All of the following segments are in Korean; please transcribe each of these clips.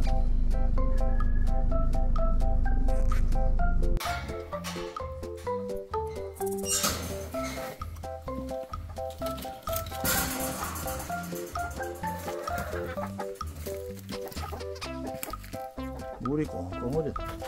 물이 꽁꽁어려.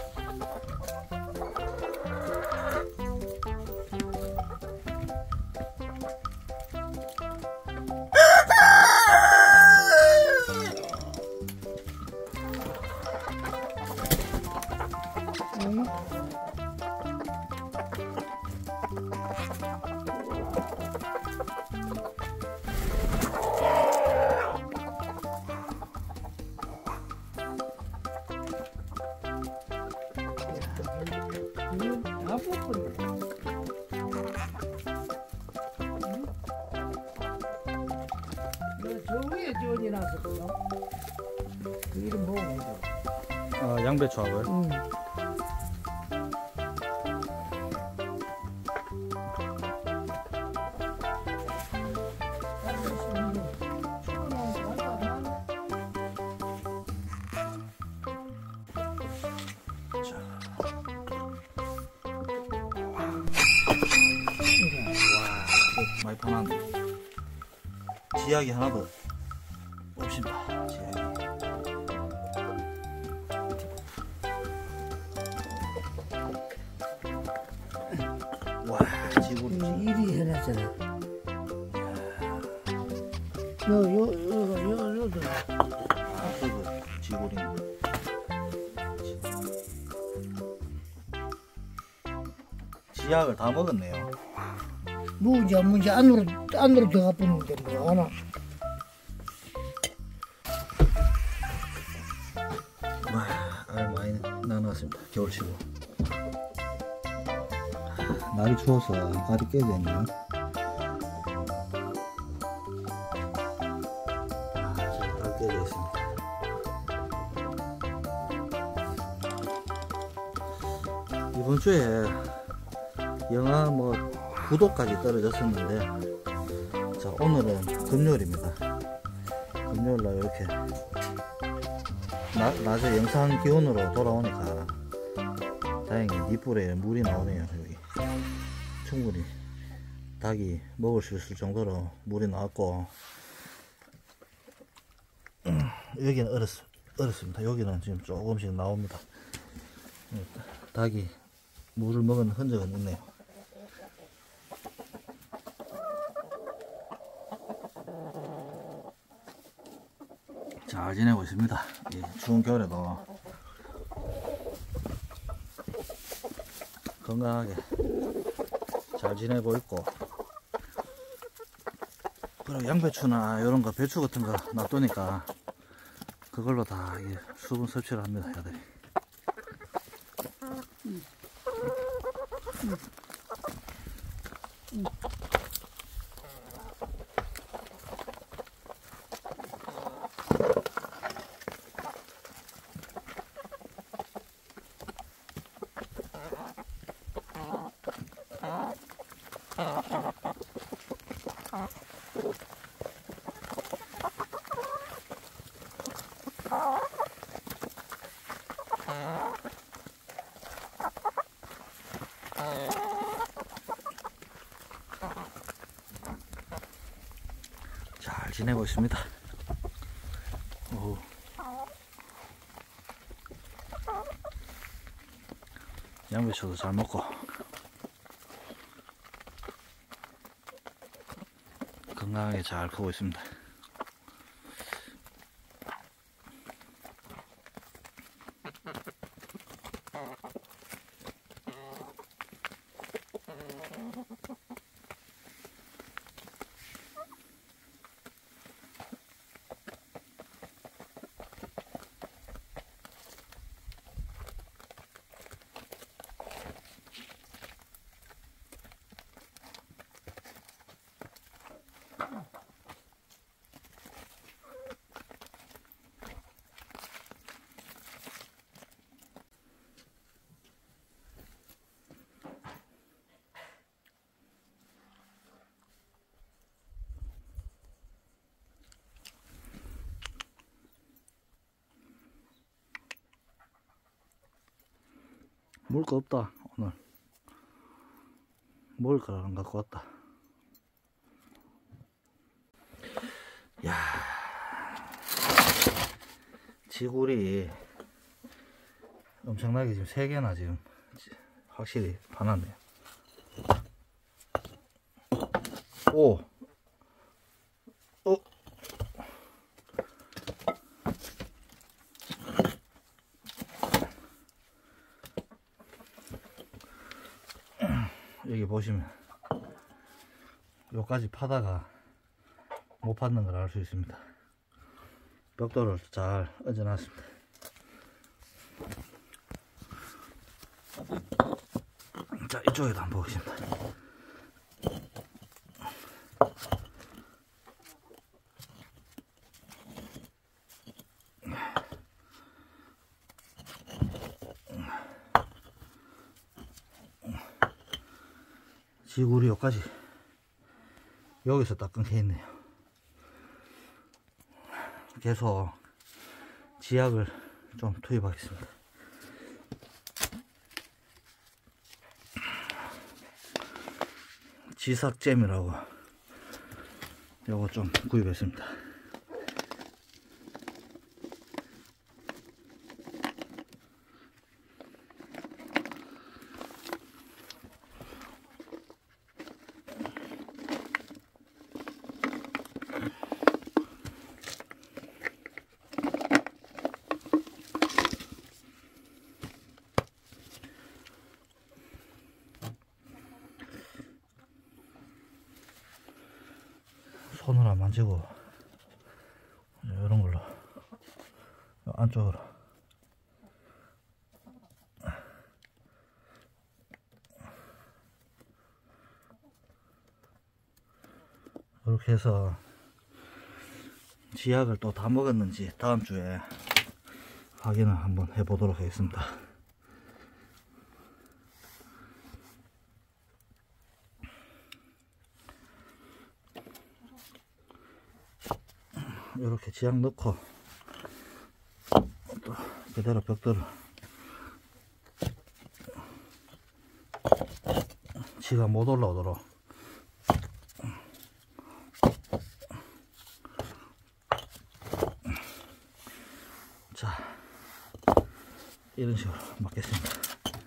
저 위에 쫀이라서 그거. 그 이름 뭐고? 아, 양배추하고요? 응. 많이 편한데. 지약이 하나도 없습니다. 지약이. 와, 지구리. 일이 해놨잖아. 요도. 아, 그거 지구리. 지약을 다 먹었네요. 문제 안으로 들어가 보는데 뭐 하나. 와, 알 많이 나눠왔습니다. 겨울치고. 날이 추워서 알이 깨져 있네요. 지금 알 깨져 있습니다. 이번 주에 영하 9도까지 떨어졌었는데, 자, 오늘은 금요일입니다. 금요일날 이렇게 낮에 영상 기온으로 돌아오니까 다행히 니불에 물이 나오네요. 여기 충분히 닭이 먹을 수 있을 정도로 물이 나왔고, 여기는 얼었습니다. 여기는 지금 조금씩 나옵니다. 닭이 물을 먹은 흔적은 있네요. 잘 지내고 있습니다. 이 추운 겨울에도 건강하게 잘 지내고 있고, 그리고 양배추나 이런 거, 배추 같은 거 놔두니까 그걸로 다 수분 섭취를 합니다, 애들이. 잘 지내고 있습니다. 오. 양배추도 잘 먹고 건강하게 잘 크고 있습니다. 먹을 거 없다 오늘. 먹을 걸 안 갖고 왔다. 야, 지구리 엄청나게 지금 3개나 지금 확실히 파놨네요. 오, 여기 보시면 여기까지 파다가 못 받는 걸 알 수 있습니다. 벽돌을 잘 얹어 놨습니다. 자, 이쪽에도 한번 보겠습니다. 지구리 여기까지 여기서 딱 끊겨 있네요. 계속 지약을 좀 투입하겠습니다. 지삭잼이라고 요거 좀 구입했습니다. 손을 안 만지고 이런 걸로 안쪽으로 이렇게 해서 지약을 또 다 먹었는지 다음 주에 확인을 한번 해보도록 하겠습니다. 이렇게 지약 넣고 또 그대로 벽돌을 지가 못 올라오도록 자, 이런 식으로 막겠습니다.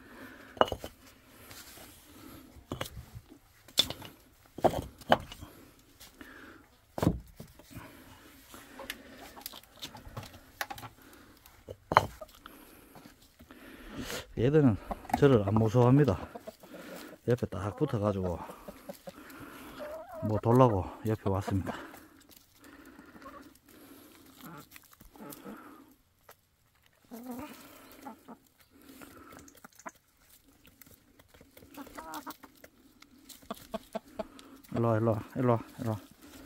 얘들은 저를 안 무서워합니다. 옆에 딱 붙어 가지고 뭐 돌라고 옆에 왔습니다. 일로와 일로와 일로와 일로와.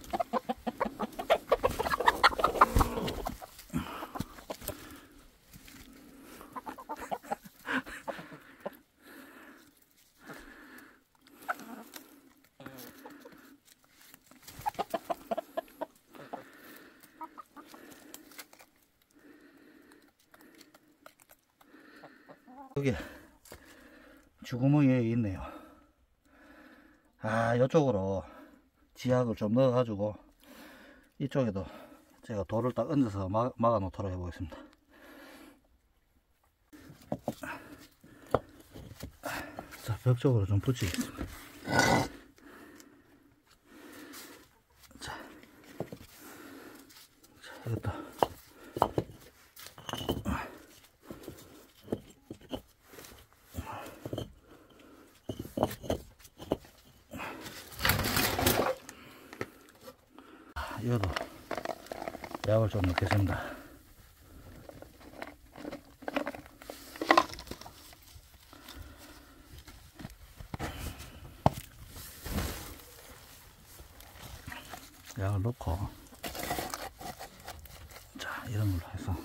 여기 주구멍이 여기 있네요. 아, 이쪽으로 지약을 좀 넣어 가지고 이쪽에도 제가 돌을 딱 얹어서 막아 놓도록 해 보겠습니다. 자, 벽 쪽으로 좀 붙이겠습니다. 자, 이것도 이것도 약을 좀 넣겠습니다. 약을 넣고, 자, 이런 걸로 해서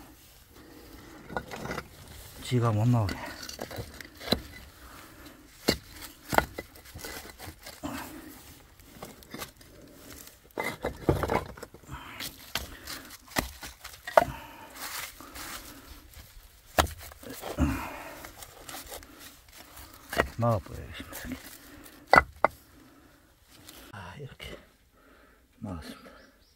지가 못 나오게 막아버리겠습니다. 이렇게 막았습니다.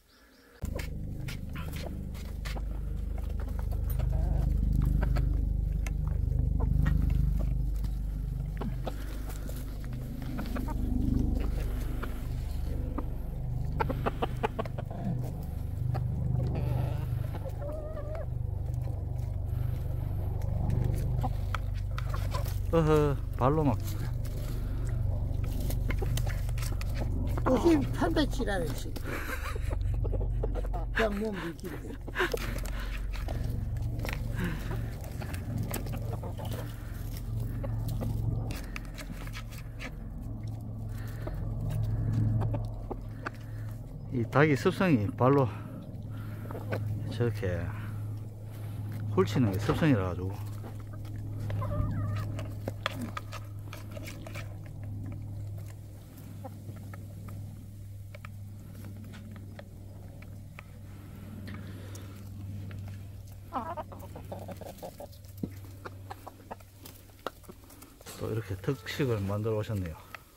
어허, 발로 막. 또시 판다치라는 시. 그냥 몸 미끼고. 이 닭이 습성이 발로 저렇게 훑치는 게 습성이라 가지고 또 이렇게 특식을 만들어 오셨네요.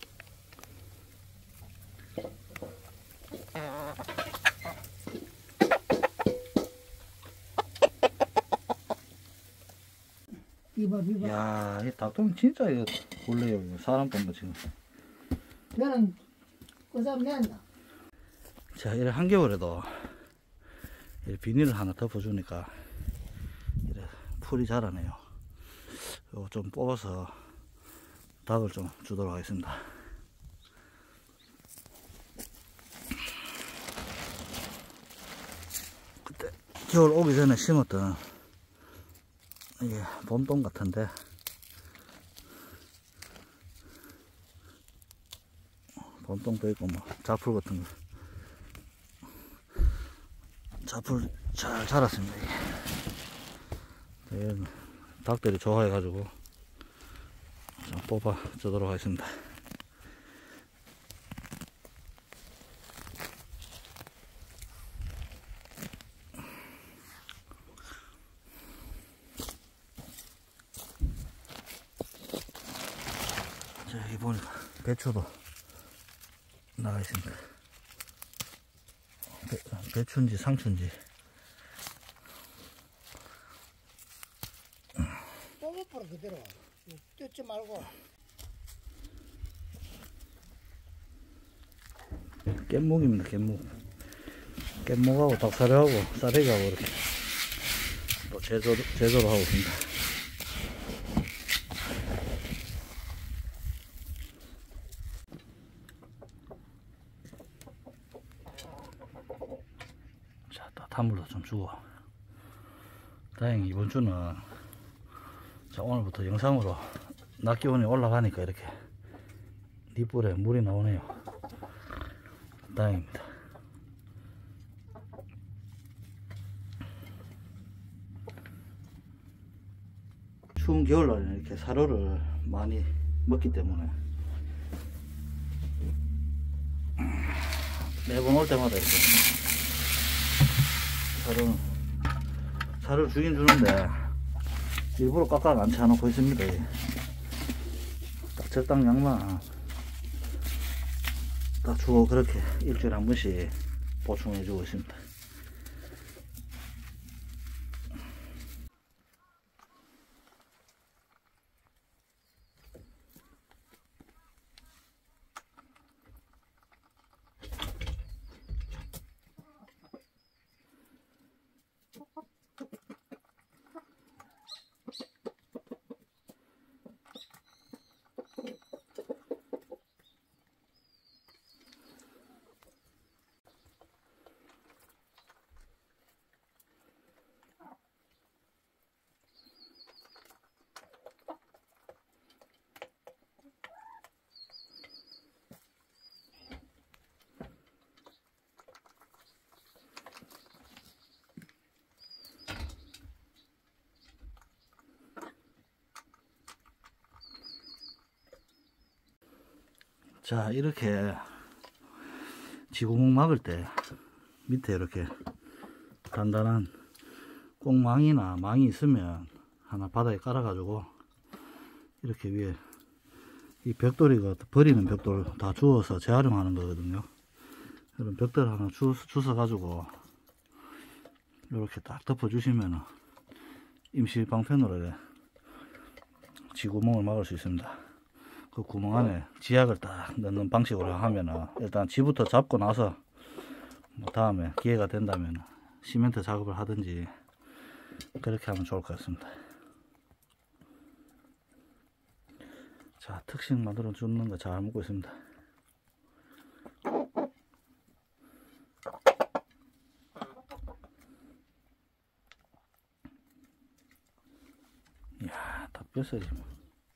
이봐. 야, 이 닭똥 진짜 이거 원래요. 사람 똥거 지금. 너는 그 사람 낸다. 자, 이래 한겨울에도 이래 비닐을 하나 덮어주니까 이래 풀이 자라네요. 이거 좀 뽑아서 닭을 좀 주도록 하겠습니다. 그때 겨울 오기 전에 심었던 이게 봄동 같은데 봄동도 있고 뭐 자풀 같은 거 자풀 잘 자랐습니다. 이게 닭들이 좋아해 가지고 좀 뽑아 주도록 하겠습니다. 자, 여기 보니까 배추도 나와 있습니다. 배추인지 상추인지. 뽑아버려 그대로. 뜯지 말고. 깻묵입니다. 깻묵하고 닭사료하고 쌀이하고 이렇게 또 제조를 하고 있습니다. 자, 따뜻물도 좀 주고. 다행히 이번 주는 자, 오늘부터 영상으로 낮 기온이 올라가니까 이렇게 잎불에 물이 나오네요. 다행입니다. 추운 겨울날에는 이렇게 사료를 많이 먹기 때문에 매번 올 때마다 이렇게 사료를 주긴 주는데 일부러 깎아 안 채워놓고 있습니다. 딱 적당량만 딱 주고 그렇게 일주일에 한 번씩 보충해 주고 있습니다. 자, 이렇게 지구멍 막을 때 밑에 이렇게 단단한 꽁망이나 망이 있으면 하나 바닥에 깔아 가지고 이렇게 위에 이 벽돌이가 버리는 벽돌 다 주워서 재활용하는 거거든요. 이런 벽돌 하나 주워 가지고 이렇게 딱 덮어 주시면은 임시 방편으로 이렇게 지구멍을 막을 수 있습니다. 그 구멍 안에 지약을 딱 넣는 방식으로 하면은 일단 지부터 잡고 나서 뭐 다음에 기회가 된다면 시멘트 작업을 하든지 그렇게 하면 좋을 것 같습니다. 자, 특식 만들어 주는 거 잘 먹고 있습니다. 이야, 다 뼈살이 뭐.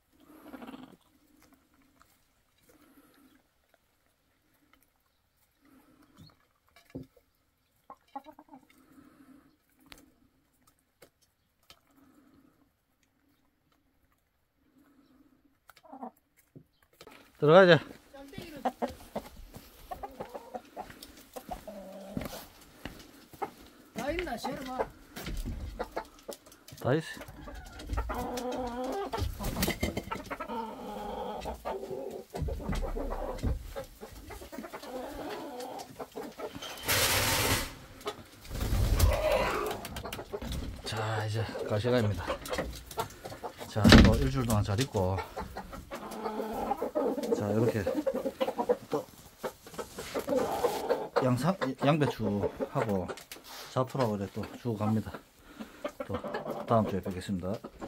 들어가자. 다 있나 세어봐. 다 있어. 자, 이제 갈 시간입니다. 자, 또 일주일 동안 잘 있고, 자, 이렇게 또 양배추하고 자프라고 이렇게 또 주고 갑니다. 또 다음 주에 뵙겠습니다.